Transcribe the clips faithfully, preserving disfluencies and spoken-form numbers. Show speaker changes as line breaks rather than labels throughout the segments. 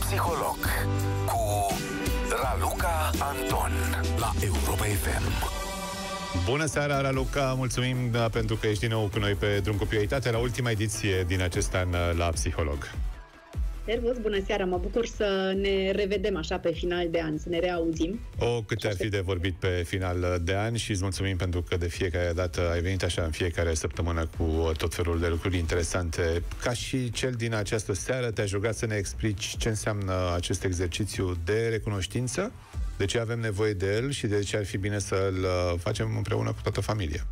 Psiholog cu Raluca Anton la Europa F M.
Bună seara, Raluca! Mulțumim da, pentru că ești din nou cu noi pe Drum cu Prioritate la ultima ediție din acest an la Psiholog.
Servus, bună seara! Mă bucur să ne revedem așa pe final de an, să ne reauzim.
O, câte ar fi de vorbit pe final de an și îți mulțumim pentru că de fiecare dată ai venit așa în fiecare săptămână cu tot felul de lucruri interesante. Ca și cel din această seară, te-aș ruga să ne explici ce înseamnă acest exercițiu de recunoștință, de ce avem nevoie de el și de ce ar fi bine să-l facem împreună cu toată familia.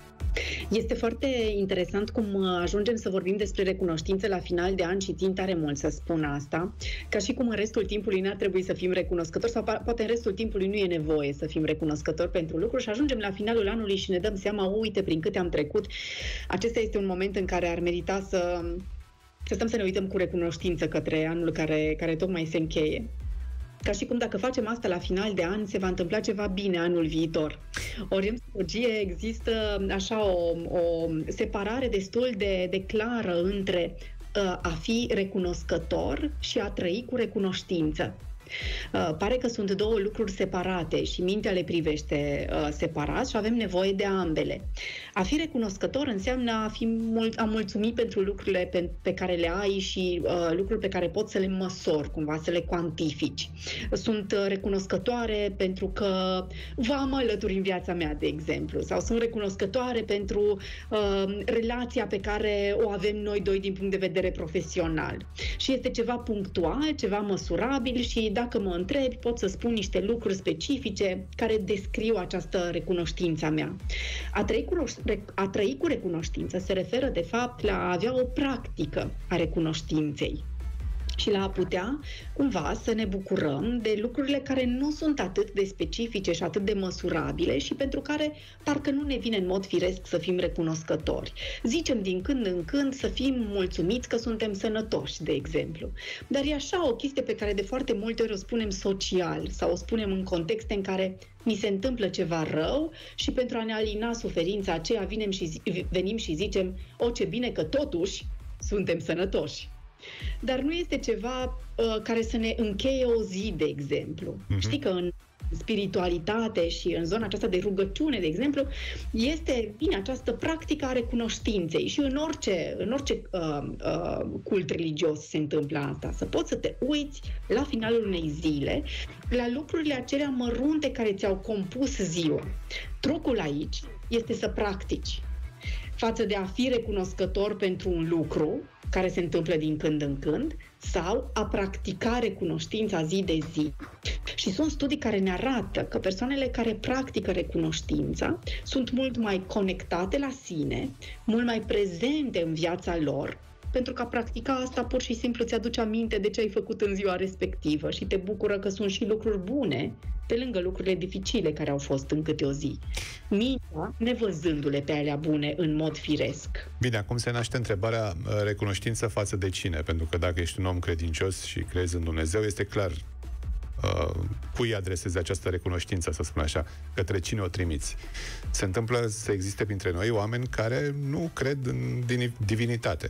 Este foarte interesant cum ajungem să vorbim despre recunoștință la final de an și țin tare mult să spun asta, ca și cum în restul timpului n-ar trebui să fim recunoscători sau poate în restul timpului nu e nevoie să fim recunoscători pentru lucruri și ajungem la finalul anului și ne dăm seama, uite, prin câte am trecut. Acesta este un moment în care ar merita să, să stăm să ne uităm cu recunoștință către anul care, care tocmai se încheie. Ca și cum dacă facem asta la final de an, se va întâmpla ceva bine anul viitor. Ori în psihologie există așa o, o separare destul de, de clară între uh, a fi recunoscător și a trăi cu recunoștință. Uh, pare că sunt două lucruri separate și mintea le privește uh, separat și avem nevoie de ambele. A fi recunoscător înseamnă a, fi mul- a mulțumi pentru lucrurile pe, pe care le ai și uh, lucruri pe care poți să le măsori, cumva să le cuantifici. Sunt uh, recunoscătoare pentru că v-am alături în viața mea, de exemplu, sau sunt recunoscătoare pentru uh, relația pe care o avem noi doi din punct de vedere profesional. Și este ceva punctual, ceva măsurabil și dacă mă întrebi, pot să spun niște lucruri specifice care descriu această recunoștință a mea. A trăi cu, a trăi cu recunoștință se referă, de fapt, la a avea o practică a recunoștinței și la a putea, cumva, să ne bucurăm de lucrurile care nu sunt atât de specifice și atât de măsurabile și pentru care parcă nu ne vine în mod firesc să fim recunoscători. Zicem din când în când să fim mulțumiți că suntem sănătoși, de exemplu. Dar e așa o chestie pe care de foarte multe ori o spunem social sau o spunem în contexte în care ni se întâmplă ceva rău și pentru a ne alina suferința aceea venim și, zi- venim și zicem, o, ce bine că totuși suntem sănătoși. Dar nu este ceva uh, care să ne încheie o zi, de exemplu. Uh-huh. Știi că în spiritualitate și în zona aceasta de rugăciune, de exemplu, este bine această practică a recunoștinței și în orice, în orice uh, uh, cult religios se întâmplă asta. Să poți să te uiți la finalul unei zile la lucrurile acelea mărunte care ți-au compus ziua. Trucul aici este să practici față de a fi recunoscător pentru un lucru care se întâmplă din când în când, sau a practica recunoștința zi de zi. Și sunt studii care ne arată că persoanele care practică recunoștința sunt mult mai conectate la sine, mult mai prezente în viața lor, pentru că a practica asta pur și simplu îți aduce aminte de ce ai făcut în ziua respectivă și te bucură că sunt și lucruri bune pe lângă lucrurile dificile care au fost în câte o zi. Mintea, nevăzându-le pe alea bune în mod firesc.
Bine, acum se naște întrebarea recunoștință față de cine? Pentru că dacă ești un om credincios și crezi în Dumnezeu, este clar uh, cui adresezi această recunoștință, să spun așa, către cine o trimiți. Se întâmplă să existe printre noi oameni care nu cred în divinitate.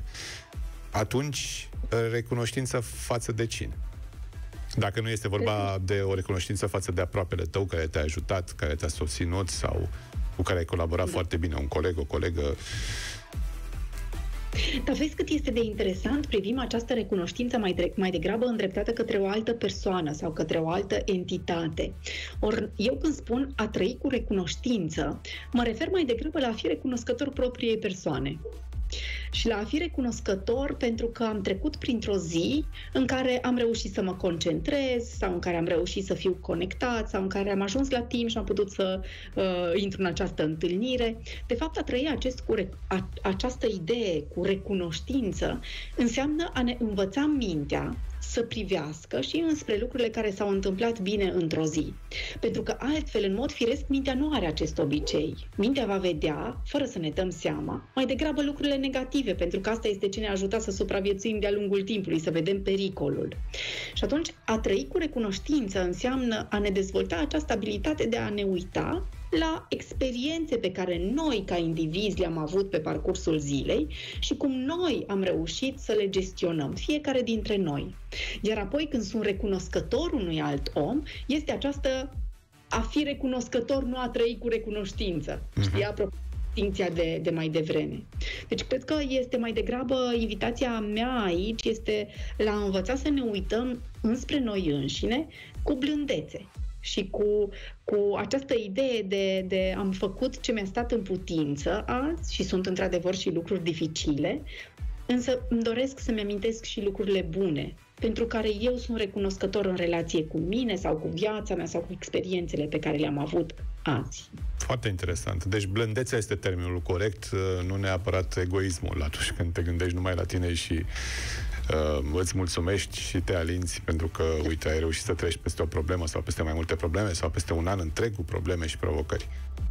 Atunci, recunoștință față de cine? Dacă nu este vorba de o recunoștință față de aproapele tău care te-a ajutat, care te-a susținut sau cu care ai colaborat da. foarte bine, un coleg, o colegă.
Dar vezi cât este de interesant, privim această recunoștință mai, de, mai degrabă îndreptată către o altă persoană sau către o altă entitate. Ori eu când spun a trăi cu recunoștință, mă refer mai degrabă la a fi recunoscător propriei persoane. Și la a fi recunoscător pentru că am trecut printr-o zi în care am reușit să mă concentrez sau în care am reușit să fiu conectat sau în care am ajuns la timp și am putut să uh, intru în această întâlnire. De fapt, a trăi acest cu rec- a, această idee cu recunoștință înseamnă a ne învăța mintea să privească și înspre lucrurile care s-au întâmplat bine într-o zi. Pentru că altfel, în mod firesc, mintea nu are acest obicei. Mintea va vedea, fără să ne dăm seama, mai degrabă lucrurile negative, pentru că asta este ce ne-a ajutat să supraviețuim de-a lungul timpului, să vedem pericolul. Și atunci, a trăi cu recunoștință înseamnă a ne dezvolta această abilitate de a ne uita la experiențe pe care noi, ca indivizi, le-am avut pe parcursul zilei și cum noi am reușit să le gestionăm, fiecare dintre noi. Iar apoi, când sunt recunoscător unui alt om, este această a fi recunoscător, nu a trăi cu recunoștință. Uh-huh. Știi, apropo distinția de, de mai devreme. Deci cred că este mai degrabă invitația mea aici, este la a învăța să ne uităm înspre noi înșine cu blândețe și cu, cu această idee de, de am făcut ce mi-a stat în putință azi și sunt într-adevăr și lucruri dificile, însă îmi doresc să-mi amintesc și lucrurile bune pentru care eu sunt recunoscător în relație cu mine sau cu viața mea sau cu experiențele pe care le-am avut azi.
Foarte interesant. Deci blândețea este termenul corect, nu neapărat egoismul atunci când te gândești numai la tine și uh, îți mulțumești și te alinți pentru că, uite, ai reușit să treci peste o problemă sau peste mai multe probleme sau peste un an întreg cu probleme și provocări.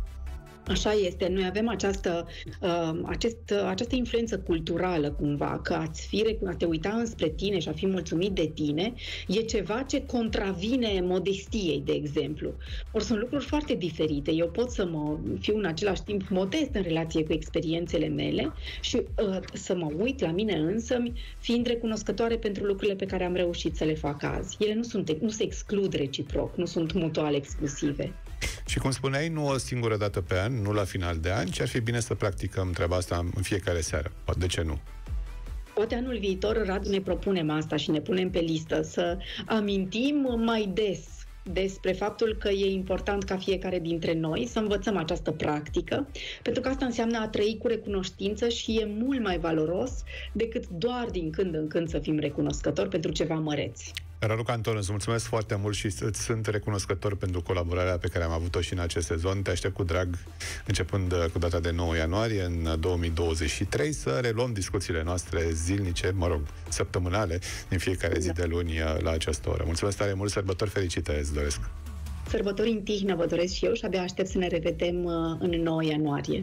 Așa este. Noi avem această, uh, acest, uh, această influență culturală, cumva, că a-ți fi, a te uita înspre tine și a fi mulțumit de tine e ceva ce contravine modestiei, de exemplu. Ori sunt lucruri foarte diferite. Eu pot să mă fiu în același timp modest în relație cu experiențele mele și uh, să mă uit la mine însămi, fiind recunoscătoare pentru lucrurile pe care am reușit să le fac azi. Ele nu, sunt, nu se exclud reciproc, nu sunt mutual exclusive.
Și cum spuneai, nu o singură dată pe an, nu la final de an, ci ar fi bine să practicăm treaba asta în fiecare seară. De ce nu?
Poate anul viitor, Radu, ne propunem asta și ne punem pe listă să amintim mai des despre faptul că e important ca fiecare dintre noi să învățăm această practică, pentru că asta înseamnă a trăi cu recunoștință și e mult mai valoros decât doar din când în când să fim recunoscători pentru ceva măreți.
Raluca Anton, îți mulțumesc foarte mult și îți sunt recunoscător pentru colaborarea pe care am avut-o și în acest sezon. Te aștept cu drag, începând cu data de nouă ianuarie în două mii douăzeci și trei, să reluăm discuțiile noastre zilnice, mă rog, săptămânale, din fiecare zi de luni la această oră. Mulțumesc tare mult, sărbători fericite îți doresc!
Sărbători în tihnă vă doresc și eu și abia aștept să ne revedem în nouă ianuarie.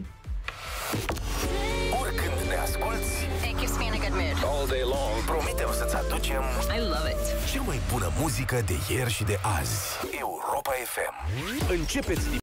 Oricând ne asculti,
It keeps me in a good mood.
all day long, promitem să-ți aducem
I love it.
cea mai bună muzică de ieri și de azi. Europa F M. Începeți